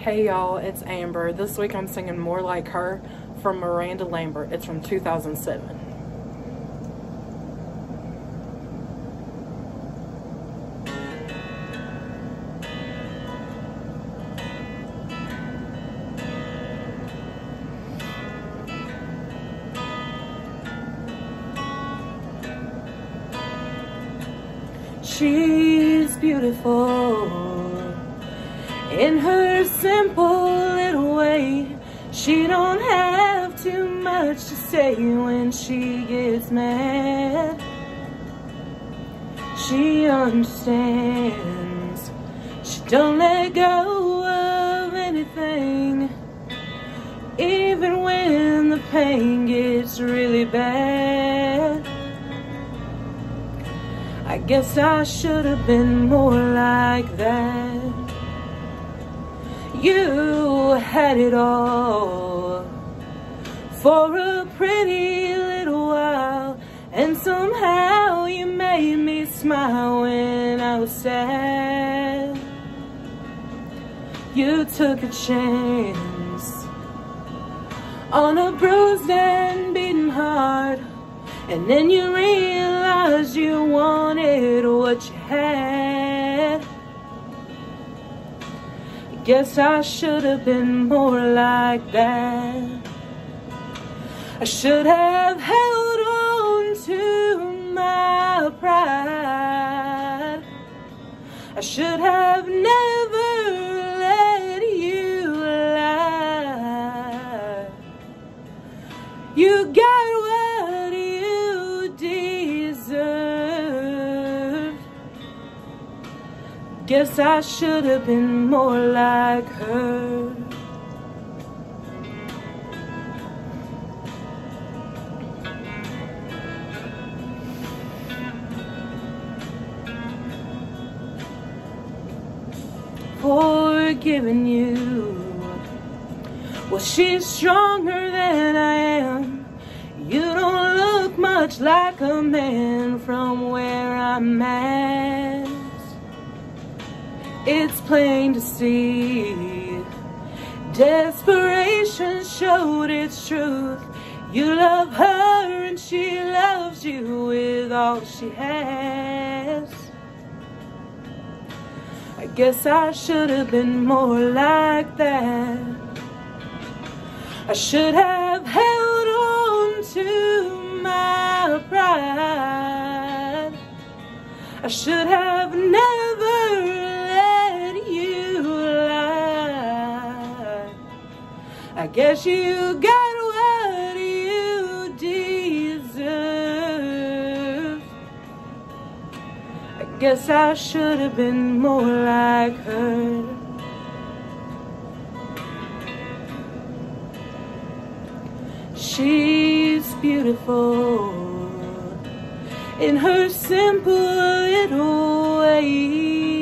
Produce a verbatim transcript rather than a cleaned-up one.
Hey y'all, it's Amber. This week I'm singing More Like Her from Miranda Lambert. It's from two thousand seven. She's beautiful in her simple little way. She don't have too much to say when she gets mad. She understands. She don't let go of anything, even when the pain gets really bad. I guess I should have been more like that. You had it all for a pretty little while, and somehow you made me smile when I was sad. You took a chance on a bruised and beaten heart, and then you realized you wanted what you had. Guess I should have been more like that. I should have held on to my pride. I should have never let you lie. You got what you deserve. Guess I should have been more like her. Forgiving you, well, she's stronger than I am. You don't look much like a man from where I'm at. It's plain to see, desperation showed its truth. You love her and she loves you with all she has. I guess I should have been more like that. I should have held on to my pride. I should have never let you lie. I guess you got what you deserve. I guess I should have been more like her. She's beautiful in her simple little way.